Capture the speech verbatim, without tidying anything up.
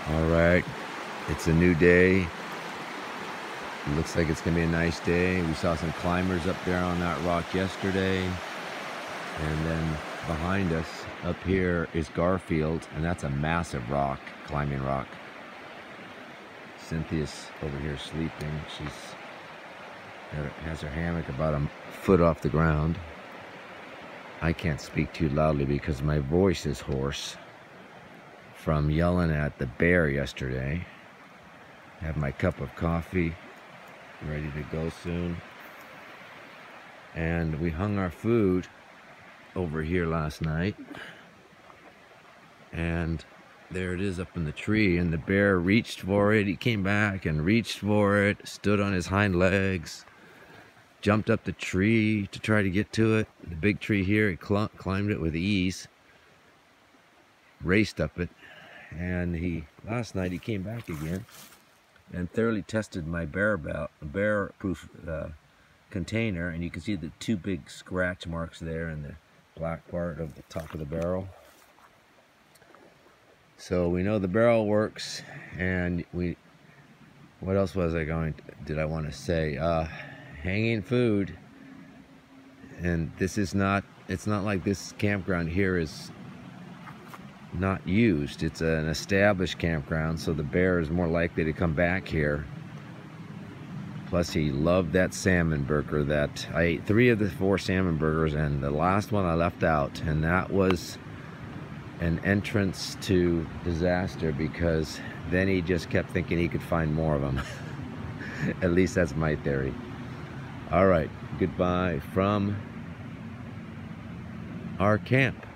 All right, it's a new day. It looks like it's gonna be a nice day. We saw some climbers up there on that rock yesterday. And then behind us up here is Garfield, and that's a massive rock, climbing rock. Cynthia's over here sleeping. She's has her hammock about a foot off the ground. I can't speak too loudly because my voice is hoarse from yelling at the bear yesterday. Have my cup of coffee ready to go soon. And we hung our food over here last night, and there it is up in the tree, and the bear reached for it. He came back and reached for it, stood on his hind legs, jumped up the tree to try to get to it. The big tree here, he cl climbed it with ease, raced up it, and he last night he came back again and thoroughly tested my bear belt, bear proof uh, container, and you can see the two big scratch marks there in the black part of the top of the barrel. So we know the barrel works. And we, what else was I going to, did I want to say? Uh, hanging food. And this is not, it's not like this campground here is not used. It's an established campground, so the bear is more likely to come back here. Plus, he loved that salmon burger. That I ate three of the four salmon burgers, and the last one I left out, and that was an entrance to disaster because then he just kept thinking he could find more of them. At least that's my theory. All right, goodbye from our camp.